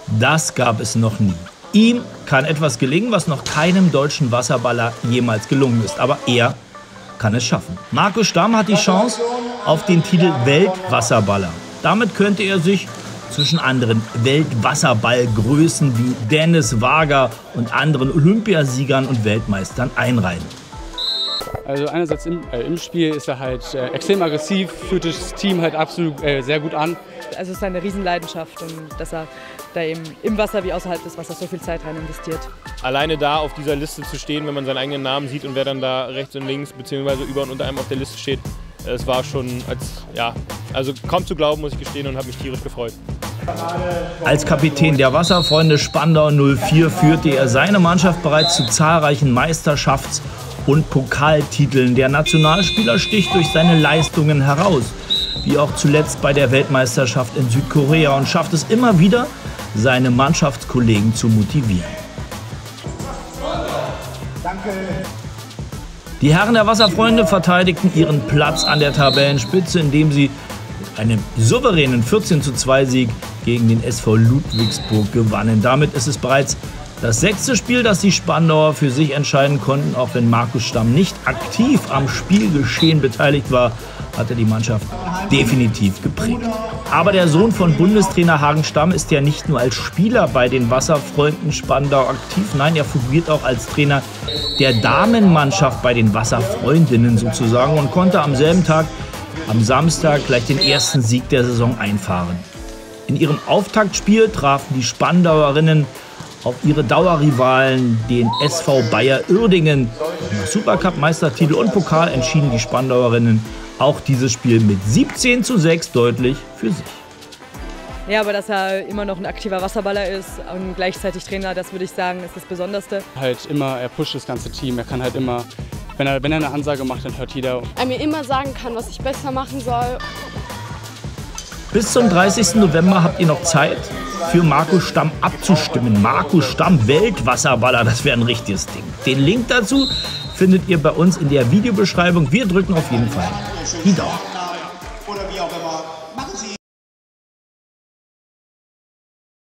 Das gab es noch nie. Ihm kann etwas gelingen, was noch keinem deutschen Wasserballer jemals gelungen ist. Aber er kann es schaffen. Markus Stamm hat die Chance auf den Titel Weltwasserballer. Damit könnte er sich zwischen anderen Weltwasserballgrößen wie Dennis Wager und anderen Olympiasiegern und Weltmeistern einreihen. Also einerseits im Spiel ist er halt extrem aggressiv, führt das Team halt absolut sehr gut an. Also es ist eine Riesenleidenschaft und dass er da eben im Wasser wie außerhalb des Wassers so viel Zeit rein investiert. Alleine da auf dieser Liste zu stehen, wenn man seinen eigenen Namen sieht und wer dann da rechts und links bzw. über und unter einem auf der Liste steht, es war schon also kaum zu glauben, muss ich gestehen, und habe mich tierisch gefreut. Als Kapitän der Wasserfreunde Spandau 04 führte er seine Mannschaft bereits zu zahlreichen Meisterschafts- und Pokaltiteln. Der Nationalspieler sticht durch seine Leistungen heraus, wie auch zuletzt bei der Weltmeisterschaft in Südkorea, und schafft es immer wieder, seine Mannschaftskollegen zu motivieren. Die Herren der Wasserfreunde verteidigten ihren Platz an der Tabellenspitze, indem sie mit einem souveränen 14:2 Sieg gegen den SV Ludwigsburg gewannen. Damit ist es bereits das 6. Spiel, das die Spandauer für sich entscheiden konnten. Auch wenn Markus Stamm nicht aktiv am Spielgeschehen beteiligt war, hat er die Mannschaft definitiv geprägt. Aber der Sohn von Bundestrainer Hagen Stamm ist ja nicht nur als Spieler bei den Wasserfreunden Spandau aktiv. Nein, er fungiert auch als Trainer der Damenmannschaft bei den Wasserfreundinnen sozusagen und konnte am selben Tag, am Samstag, gleich den ersten Sieg der Saison einfahren. In ihrem Auftaktspiel trafen die Spandauerinnen auf ihre Dauerrivalen, den SV Bayer Uerdingen. Nach Supercup-Meistertitel und Pokal entschieden die Spandauerinnen auch dieses Spiel mit 17:6 deutlich für sich. Ja, aber dass er immer noch ein aktiver Wasserballer ist und gleichzeitig Trainer, das würde ich sagen, ist das Besonderste. Er pusht das ganze Team, er kann halt immer, wenn er eine Ansage macht, dann hört jeder. Er mir immer sagen kann, was ich besser machen soll. Bis zum 30. November habt ihr noch Zeit, für Markus Stamm abzustimmen. Markus Stamm, Weltwasserballer, das wäre ein richtiges Ding. Den Link dazu findet ihr bei uns in der Videobeschreibung. Wir drücken auf jeden Fall die Daumen.